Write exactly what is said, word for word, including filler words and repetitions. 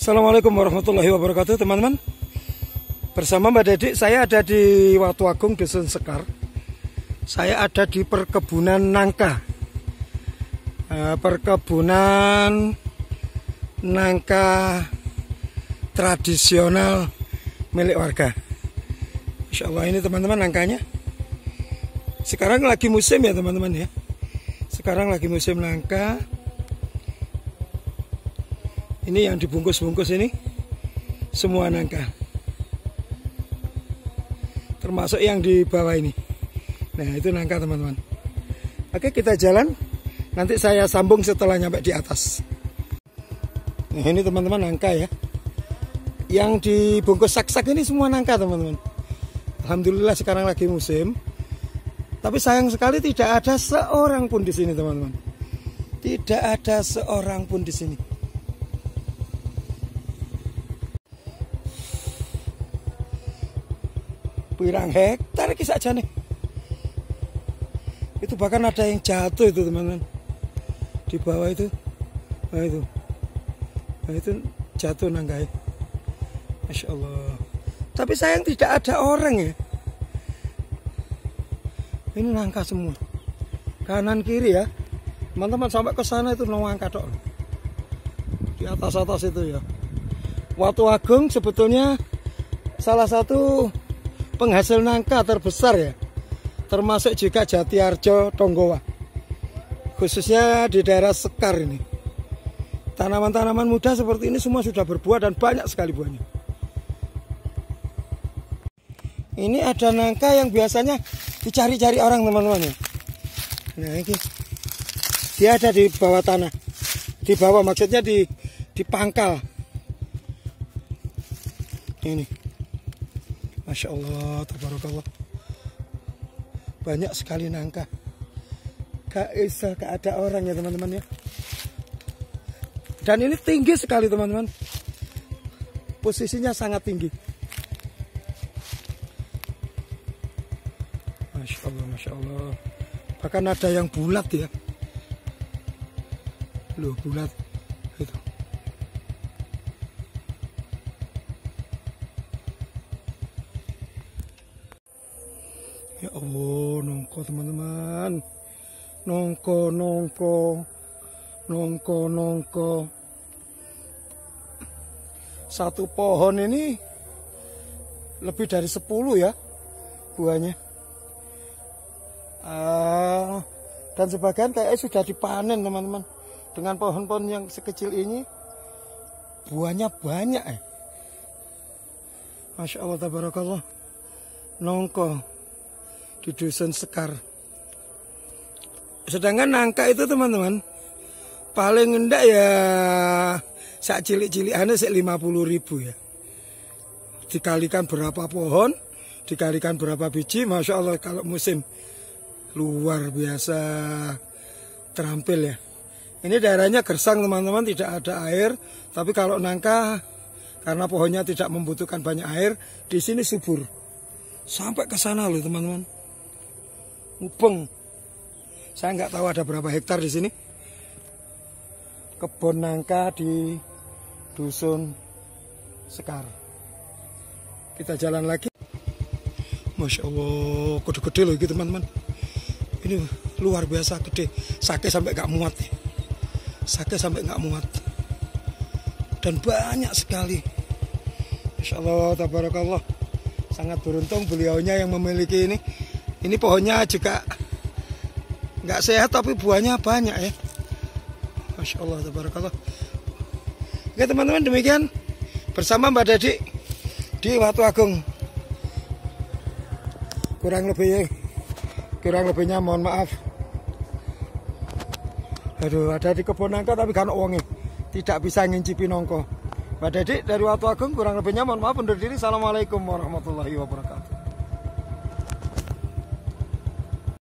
Assalamualaikum warahmatullahi wabarakatuh, teman-teman. Bersama Mbak Dedik, saya ada di Watu Agung, Dusun Sekar. Saya ada di perkebunan nangka, perkebunan nangka tradisional milik warga. Insya Allah ini teman-teman nangkanya. Sekarang lagi musim ya teman-teman ya. Sekarang lagi musim nangka. Ini yang dibungkus-bungkus ini semua nangka, termasuk yang di bawah ini. Nah itu nangka teman-teman. Oke, kita jalan. Nanti saya sambung setelah nyampe di atas. Nah ini teman-teman nangka ya. Yang dibungkus sak-sak ini semua nangka teman-teman. Alhamdulillah sekarang lagi musim. Tapi sayang sekali tidak ada seorang pun di sini teman-teman. Tidak ada seorang pun di sini. Pirang hektar kisah aja nih. Itu bahkan ada yang jatuh itu teman-teman. Di bawah itu. Nah itu. Nah itu jatuh nangka. Masya Allah. Tapi sayang tidak ada orang ya. Ini nangka semua. Kanan kiri ya. Teman-teman sampai ke sana itu nangka tok. Di atas-atas itu ya. Watu Agung sebetulnya salah satu penghasil nangka terbesar ya, termasuk juga Jatiarjo, Tonggowa, khususnya di daerah Sekar ini. Tanaman-tanaman muda seperti ini semua sudah berbuah dan banyak sekali buahnya. Ini ada nangka yang biasanya dicari-cari orang teman-teman ya. Nah ini dia ada di bawah tanah, di bawah maksudnya di di pangkal ini. Masya Allah, tabarakallah. Banyak sekali nangka. Gak bisa, gak ada orang ya teman-teman ya. Dan ini tinggi sekali teman-teman. Posisinya sangat tinggi. Masya Allah, Masya Allah. Bahkan ada yang bulat ya. Loh, bulat. Itu. Ya Allah, nongko teman-teman. Nongko, nongko. Nongko, nongko. Satu pohon ini lebih dari sepuluh ya buahnya. Ah, dan sebagian kayaknya sudah dipanen teman-teman. Dengan pohon-pohon yang sekecil ini buahnya banyak ya. Masya Allah, tabarakallah. Nongko di Dusun Sekar. Sedangkan nangka itu teman-teman paling enggak ya sak cilik-cilikannya sik lima puluh ribu ya. Dikalikan berapa pohon, dikalikan berapa biji, Masya Allah kalau musim luar biasa terampil ya. Ini daerahnya gersang teman-teman, tidak ada air. Tapi kalau nangka karena pohonnya tidak membutuhkan banyak air, di sini subur. Sampai ke sana loh teman-teman. Mubeng. Saya nggak tahu ada berapa hektar di sini. Kebun nangka di Dusun Sekar. Kita jalan lagi. Masya Allah, gede-gede loh gitu teman-teman. Ini luar biasa gede. Sake sampai nggak muat. Sake sampai nggak muat. Dan banyak sekali. Masya Allah, tabarakallah. Sangat beruntung beliaunya yang memiliki ini. Ini pohonnya juga nggak sehat tapi buahnya banyak ya. Masya Allah, tabarakallah. Oke teman-teman, demikian bersama Mbak Dedik di Watu Agung. Kurang lebihnya, kurang lebihnya mohon maaf. Aduh, ada di kebun nangka tapi kan uangnya tidak bisa ngincipi nongko. Mbak Dedik dari Watu Agung, kurang lebihnya mohon maaf undur diri. Assalamualaikum warahmatullahi wabarakatuh.